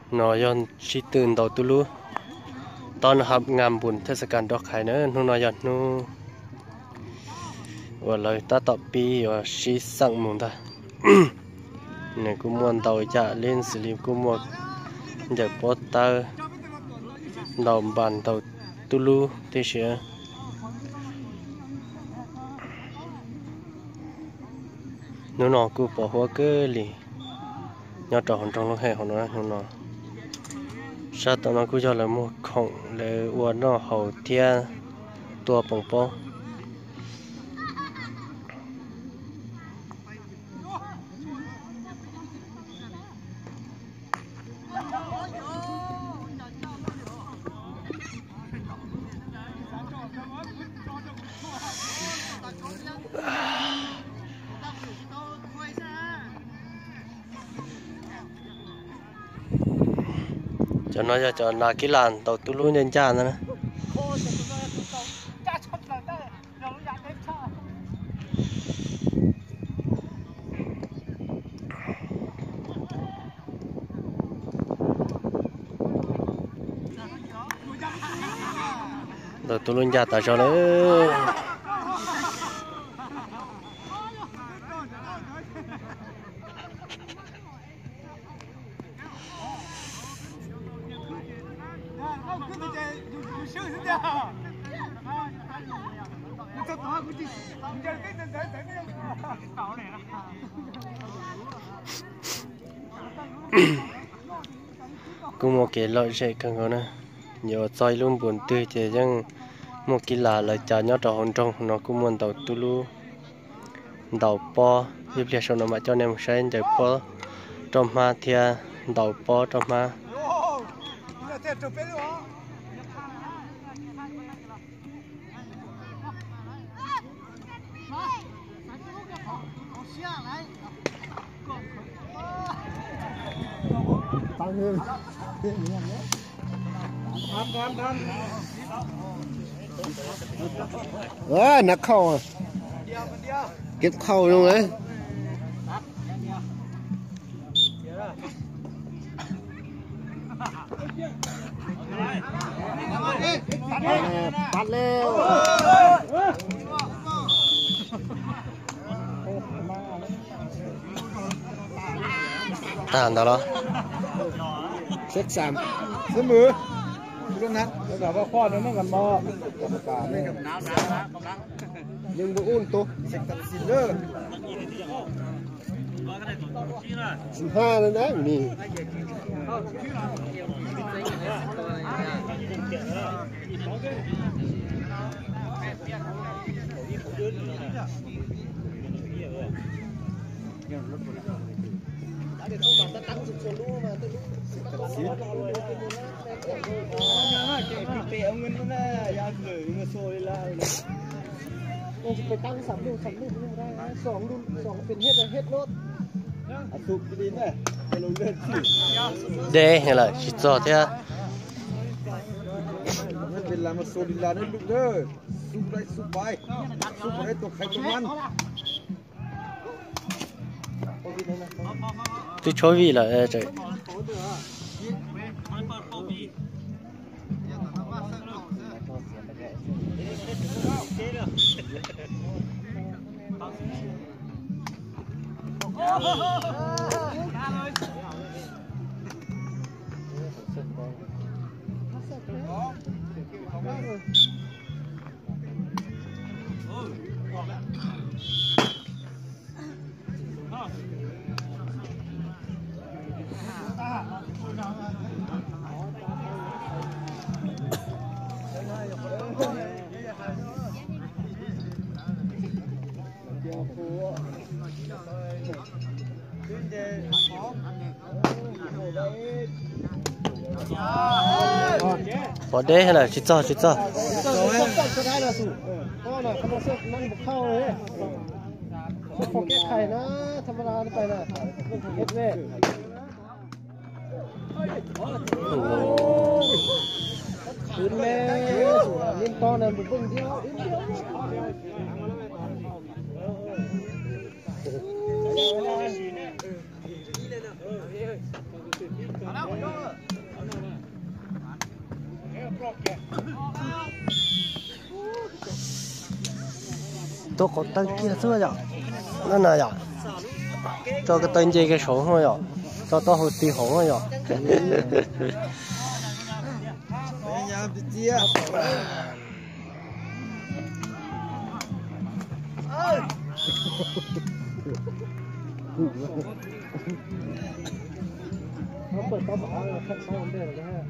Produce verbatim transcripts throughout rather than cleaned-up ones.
nó yon chỉตื่นđầu tu luตอนรับงามบุญเทศกาลดอกไข่เนอะนู่นนอยอนนู่นว่าเลยตาต่อปีว่าชีสั่งมุงตาเนี่ยกูมวนเตาจะเล่นสิลิกูมวนจะปอตตาดาวบานเตาตุลูที่เชียนู่นนอกูปอหัวเกลี่ยอดจอหอนจงลงให้หอนนะนู่นนอชาตอนนั้นกูจะเลยมั่วของเลยวัวนอเขาเทียตัวป่องป้องcho nó cho cho là cái làn tàu tu lú nhân cha nữa tàu tu lú nhân cha tại sao nữa cũng một cái lợi dễ cần hơn nè nhiều soi luôn buồn tươi thì nhưng một cái là lợi trả nhớ trò hồn trong nó cũng muốn tàu tu lu tàu po giúp liệt số nó mà cho nên một sáng chạy po trong ma thia tàu po trong ma ờ nắc khâu à kết khâu luôn đấy bắt lên tàn đó xếp sàn xếp mưa lúcนั้นแล้วก็ข้อนั้นกันบ่ nhưng bộ ôn tô สิกับสิเลอร์สิบห้าแล้วนะนี่ไปตั้งสามลูกสามลูกไม่ได้สองลูกสองเป็นเฮ็ดเฮ็ดรถอ่ะสุกดีไหมไปลงเลือดสิเด้เห็นเลยชิดจอเท่ามันเป็นลามาโซดิลาเนี่ยลูกเด้อสุกได้สุกไปสุกได้ตัวใครตัวมัน tôi chối vì là trời bỏ đế hay là chỉ cho chỉ cho ก็น่ะเขาเสื้อนั่งบุกเข้าเลยพอแก้ไขนะธรรมดาไปนะเฮ็ดเว้ยคืนแม่ลิ้นตอนนั้นบุกเบิ่งเดียว tôi có tăng kia xưa vậy nó này vậy cho cái tên dây cái số thôi vậy cho tôi hồi tì hổ thôi vậy พยายามจะเจี๊ยบเขาเปิดโต๊ะบอกว่าแค่เข้าได้เลยนะฮะ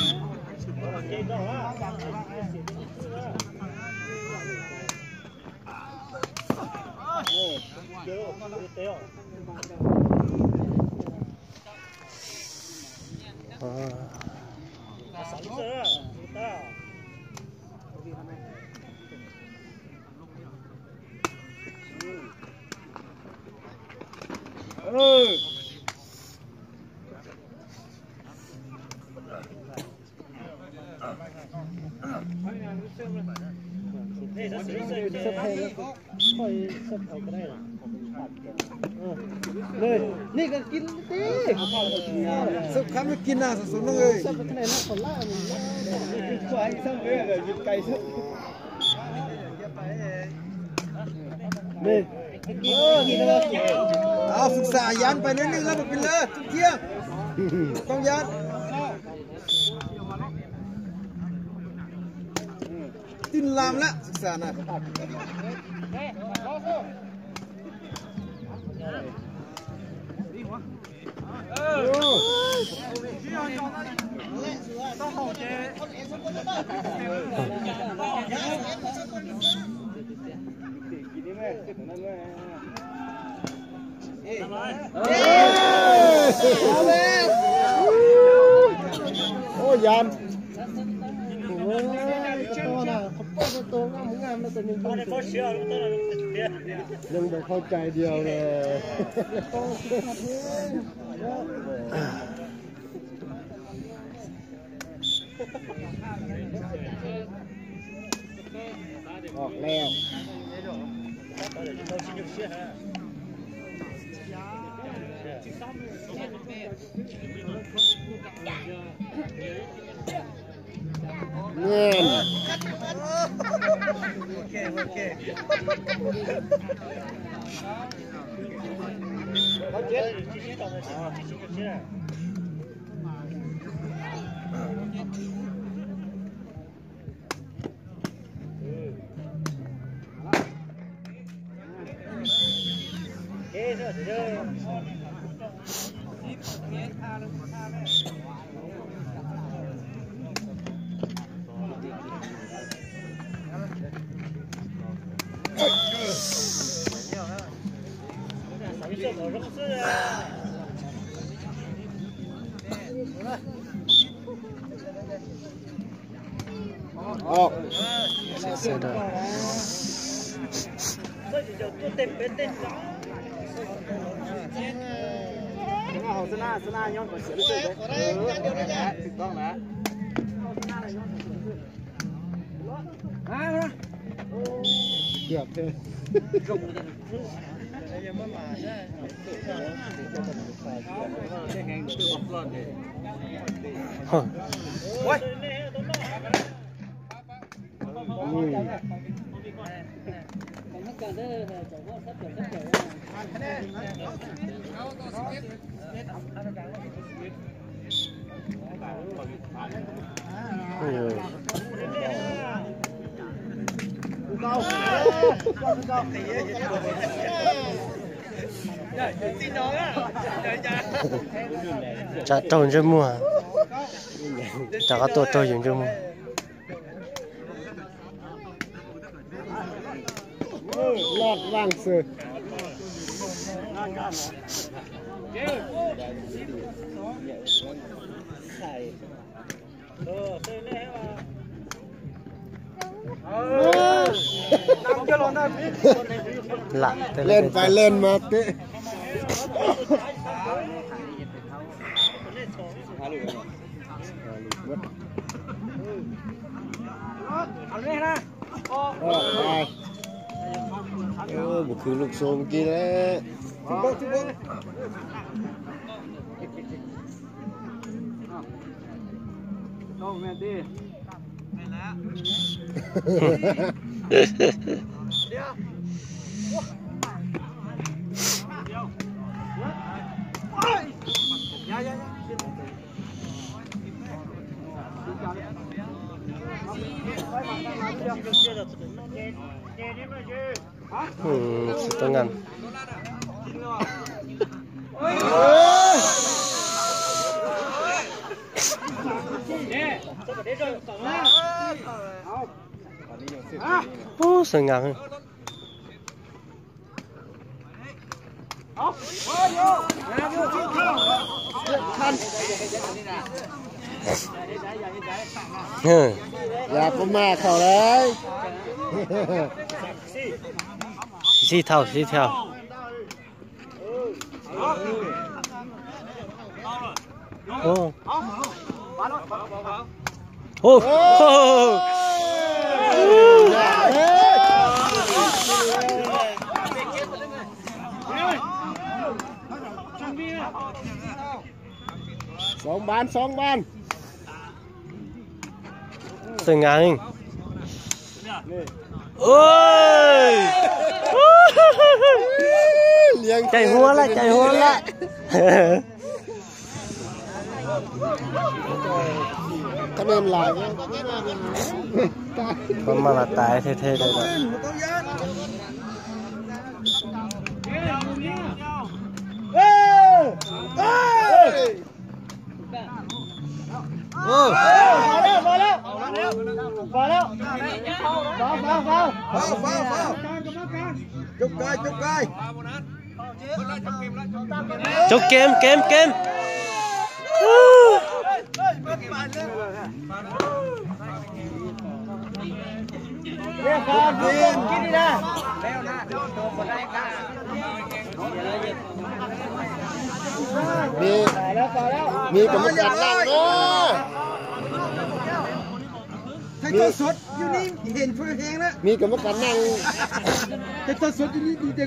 เออเซฟให้แล้วค่อยเซฟเอาก็ได้หรอเลยนี่ก็กินดิสักคำไม่กินน่ะสุดๆเลยเซฟข้างในน่าคนล่ามันกินควายซ้ำเลยกินไก่ซ้ำนี่เออกินแล้วเอาศึกษายันไปนิดนึงแล้วมันเป็นเลยเที่ยงต้องยันตินลามละศึกษาน่ะโอ้ยันโอ้ยตัวน่ะเขาป้อนตัวงามงามแล้วตัวยังยังไม่เข้าใจเดียวเลยออกแล้วเงินโอเคโอเคเขาเจ็ดออกเสียดายเอาสนาสนาย้อนก่อนเสียด้วยเออถูกต้องนะอ่าเกือบเลยยังไม่มาใช่โอ้ยจะโดนจะมัวจะก็ตัวตัวอยู่จะมัวลอดว่างสุดละเล่นไปเล่นมาเตะเอาเลยนะโอ้ยโอ้บุคือลูกโซมกี่แล้วทุบทุบโอ้แม่ดีแม่แล้วเดี๋ยวอืมสุดต้องงานโอ้สวยงามเลยเฮ้ยอย่าประมาทเขาเลยสี่เท่าสี่เท่าโอ้โอ้โหสองบานสองบานสวยงามโอ้ยใจหัวละใจหัวละคะแนนหลายเนี่ยมันมาตายเท่ๆเลยนะเอ้ยเอ้ยโอ้มาแล้วมาแล้วมาแล้วมาแล้วฟาวฟาวฟาวฟ้าฟ้าฟ้าจุกกายจุกกายจบเกมเกมเกมเรียกการกินกินดีนะมีมีกรรมการนั่งเนาะให้ตัวสดอยู่นี่เห็นเพื่อเองนะมีกรรมการนั่งให้ตัวสดอยู่นี่ดี